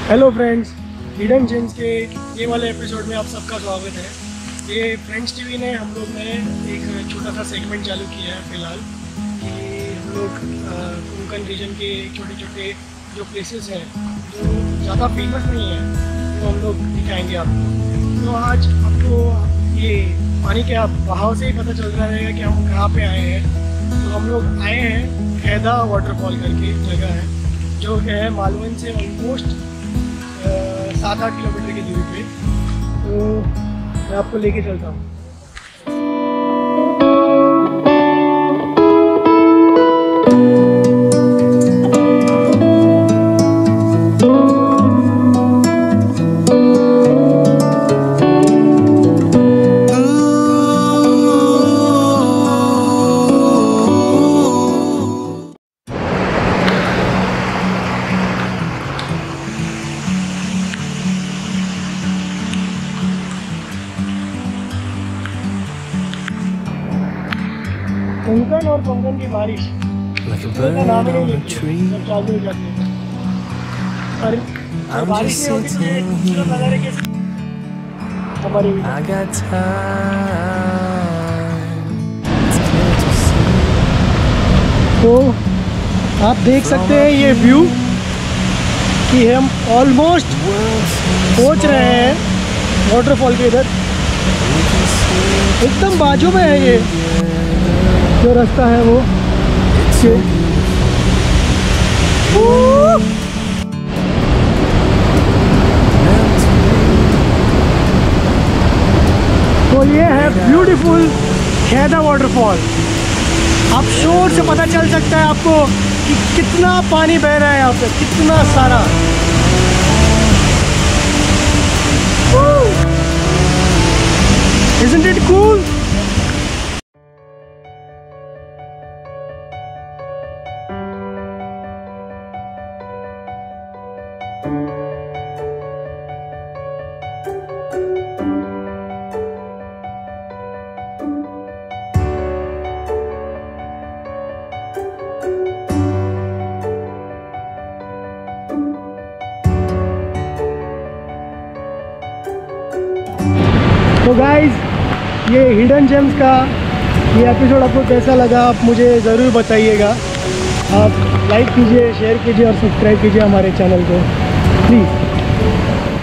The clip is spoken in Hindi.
हेलो फ्रेंड्स, हिडन जेम्स के ये वाले एपिसोड में आप सबका स्वागत है। ये फ्रेंड्स टीवी ने हम लोग ने एक छोटा सा सेगमेंट चालू किया है फ़िलहाल कि हम लोग कोंकण रीजन के छोटे छोटे जो प्लेसेस हैं जो ज़्यादा फेमस नहीं है वो हम लोग दिखाएंगे आपको। तो आज आपको ये पानी के बहाव से ही पता चल रहा रहेगा कि हम कहाँ पे आए हैं। तो हम लोग आए हैं खेदा वाटरफॉल करके जगह है जो है मालवण से ऑलमोस्ट 7-8 किलोमीटर की दूरी पे। तो मैं आपको लेके चलता हूँ। कोंकण और कोंकण की बारिश का नाम ही नहीं लेती जब चालू हो जाती है। और बारिश नहीं होगी तो ये खूबसूरत नज़ारे कैसे हमारी। तो आप देख सकते हैं ये व्यू कि हम ऑलमोस्ट पहुंच रहे हैं वाटरफॉल के इधर। एकदम बाजू में है ये जो रास्ता है वो। तो ये है ब्यूटीफुल खेदा वाटरफॉल। आप शोर से पता चल सकता है आपको कि कितना पानी बह रहा है यहाँ पे, कितना सारा। Isn't it cool? तो गाइज़, ये हिडन जेम्स का ये एपिसोड आपको कैसा लगा आप मुझे ज़रूर बताइएगा। आप लाइक कीजिए, शेयर कीजिए और सब्सक्राइब कीजिए हमारे चैनल को प्लीज़।